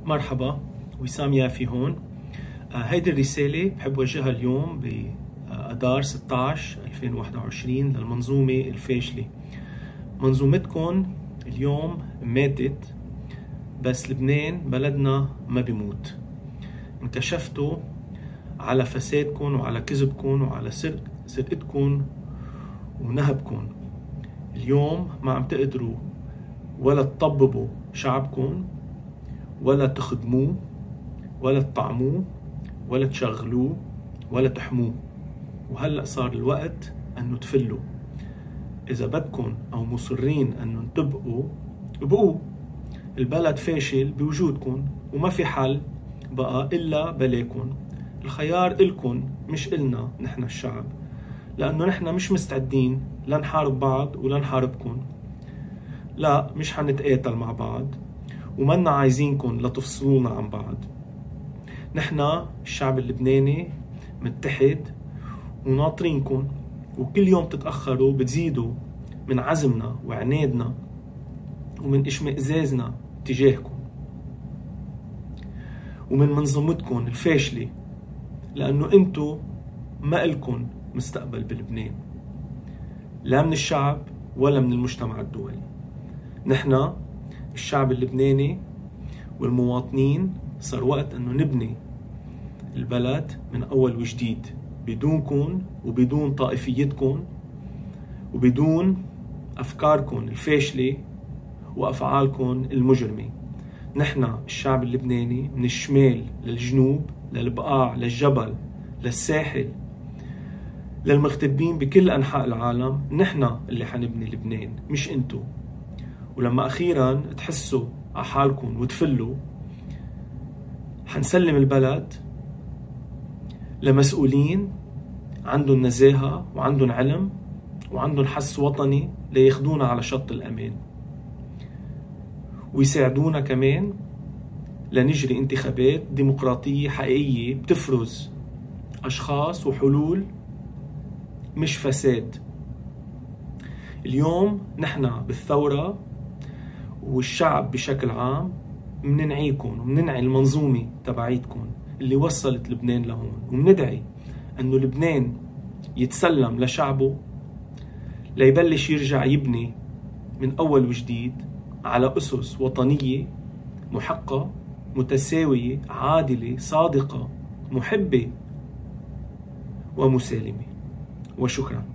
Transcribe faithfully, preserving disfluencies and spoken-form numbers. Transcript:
مرحبا، وسام يافي هون. آه هيدي الرسالة بحب وجهها اليوم بأدار ستة عشر ألفين وواحد وعشرين للمنظومة الفاشلة. منظومتكم اليوم ماتت، بس لبنان بلدنا ما بيموت. انكشفتوا على فسادكم وعلى كذبكم وعلى سرق سرقتكم ونهبكم. اليوم ما عم تقدروا ولا تطببوا شعبكم، ولا تخدموه، ولا تطعموه، ولا تشغلوه، ولا تحموه. وهلأ صار الوقت أنه تفلوا. إذا بدكم أو مصرين أنه تبقوا بقوا. البلد فاشل بوجودكم، وما في حل بقى إلا بلاكم. الخيار إلكن مش إلنا نحن الشعب، لأنه نحن مش مستعدين لا نحارب بعض ولا نحاربكم. لا، مش حنتقاتل مع بعض، ومنا عايزينكم لتفصلونا عن بعض. نحن الشعب اللبناني متحد وناطرينكم، وكل يوم تتأخروا بتزيدوا من عزمنا وعنادنا ومن اشمئزازنا تجاهكم ومن منظومتكم الفاشلة، لأنه انتو ما إلكن مستقبل بلبنان، لا من الشعب ولا من المجتمع الدولي. نحن الشعب اللبناني والمواطنين صار وقت أنه نبني البلد من أول وجديد، بدونكم وبدون طائفيتكم وبدون أفكاركم الفاشلة وأفعالكم المجرمة. نحن الشعب اللبناني من الشمال للجنوب، للبقاع، للجبل، للساحل، للمغتربين بكل أنحاء العالم، نحن اللي حنبني لبنان مش انتو. ولما أخيرا تحسوا على حالكم وتفلوا، حنسلم البلد لمسؤولين عندهم نزاهة وعندهم علم وعندهم حس وطني لياخدونا على شط الأمان، ويساعدونا كمان لنجري انتخابات ديمقراطية حقيقية بتفرز أشخاص وحلول مش فساد. اليوم نحن بالثورة والشعب بشكل عام مننعيكم ومننعي المنظومة تبعيتكم اللي وصلت لبنان لهون، ومندعي أنه لبنان يتسلم لشعبه ليبلش يرجع يبني من أول وجديد على أسس وطنية محقة متساوية عادلة صادقة محبة ومسالمة. وشكرا.